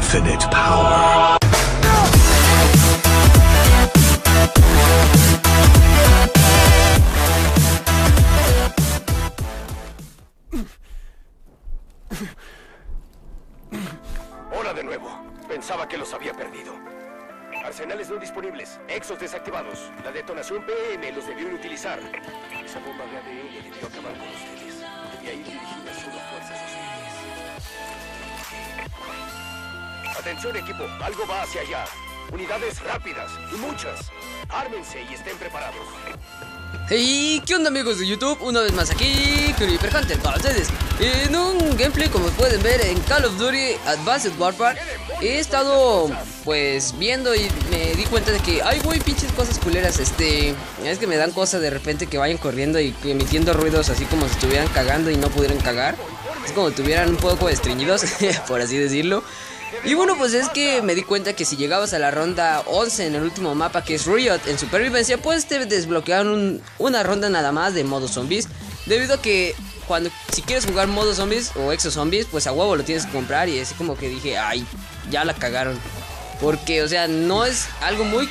infinite power. Hola de nuevo. Pensaba que los había perdido. Arsenales no disponibles. Exos desactivados. La detonación PM los debió inutilizar. Esa bomba de ADN debió acabar con ustedes. Debía ir dirigida solo a fuerzas hostiles. Atención, equipo. Algo va hacia allá. Unidades rápidas y muchas. Ármense y estén preparados. Hey, ¿qué onda amigos de YouTube? Una vez más aquí, Creeper Hunter para ustedes. En un gameplay, como pueden ver, en Call of Duty Advanced Warfare. He estado pues viendo y me di cuenta de que ay güey, pinches cosas culeras. Es que me dan cosas de repente que vayan corriendo y emitiendo ruidos así como si estuvieran cagando y no pudieran cagar. Es como si estuvieran un poco estreñidos, por así decirlo. Y bueno, pues es que me di cuenta que si llegabas a la ronda 11 en el último mapa, que es Riot en supervivencia, pues te desbloquearon una ronda nada más de modo zombies. Debido a que si quieres jugar modo zombies o exo zombies, pues a huevo lo tienes que comprar. Y así como que dije, ay, ya la cagaron. Porque, o sea, no es algo muy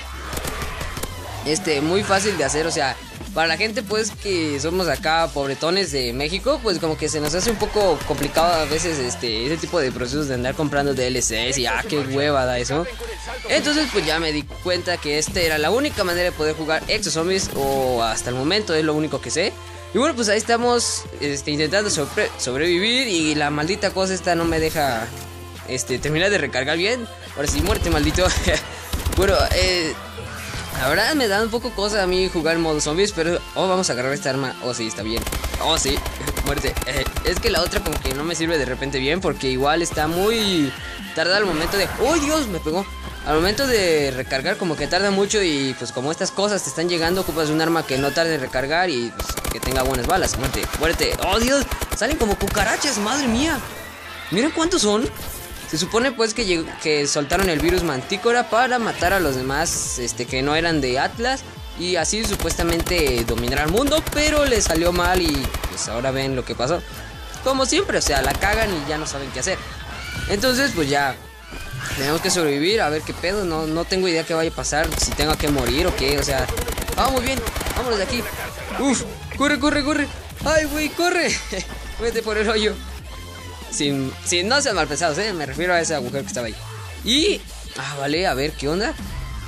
fácil de hacer, o sea, para la gente pues que somos acá pobretones de México, pues como que se nos hace un poco complicado a veces ese tipo de procesos de andar comprando DLCs y qué hueva da eso. Entonces pues ya me di cuenta que era la única manera de poder jugar Exo Zombies, o hasta el momento es lo único que sé. Y bueno, pues ahí estamos intentando sobrevivir, y la maldita cosa esta no me deja terminar de recargar bien. Ahora sí, muerte maldito. Bueno, la verdad me da un poco cosa a mí jugar modo zombies, pero vamos a agarrar esta arma. Sí, está bien. Sí, muerte. Es que la otra como que no me sirve de repente bien, porque igual está muy tarda al momento de... ¡Oh, Dios! Me pegó. Al momento de recargar como que tarda mucho, y pues como estas cosas te están llegando, ocupas un arma que no tarde en recargar y pues, que tenga buenas balas. Muerte, muerte. ¡Oh, Dios! Salen como cucarachas, madre mía. Miren cuántos son. Se supone pues que soltaron el virus Mantícora para matar a los demás que no eran de Atlas, y así supuestamente dominar al mundo, pero les salió mal y pues ahora ven lo que pasó. Como siempre, o sea, la cagan y ya no saben qué hacer. Entonces pues ya tenemos que sobrevivir, a ver qué pedo. No tengo idea qué vaya a pasar, si tengo que morir o qué, o sea... muy bien, vámonos de aquí. Uf, corre, corre, corre. Ay, güey, corre. Vete por el hoyo. No sean mal pensados, me refiero a esa mujer que estaba ahí. Y... vale, a ver, ¿qué onda?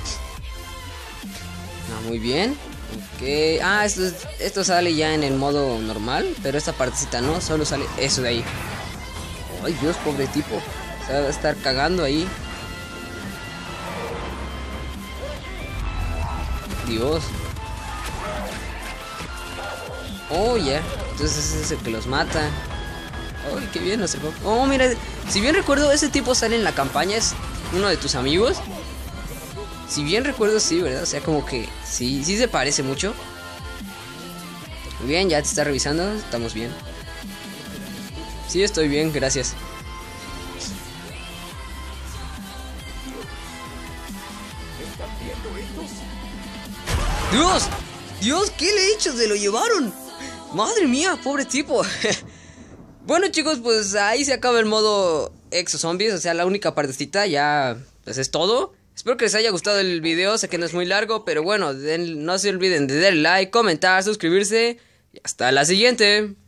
Muy bien. Ok. Esto sale ya en el modo normal, pero esta partecita no, solo sale eso de ahí. Ay, Dios, pobre tipo. Se va a estar cagando ahí. Dios. Ya. Entonces ese es el que los mata. ¡Ay, qué bien! No sé. Mira, si bien recuerdo, ese tipo sale en la campaña, es uno de tus amigos. Si bien recuerdo, sí, ¿verdad? O sea, como que sí se parece mucho. Muy bien, ya te está revisando, estamos bien. Sí, estoy bien, gracias. ¡Dios! ¡Dios! ¿Qué le he hecho? ¡Se lo llevaron! ¡Madre mía! ¡Pobre tipo! Bueno chicos, pues ahí se acaba el modo Exo Zombies, o sea, la única partecita, ya pues es todo. Espero que les haya gustado el video, sé que no es muy largo, pero bueno, no se olviden de darle like, comentar, suscribirse y hasta la siguiente.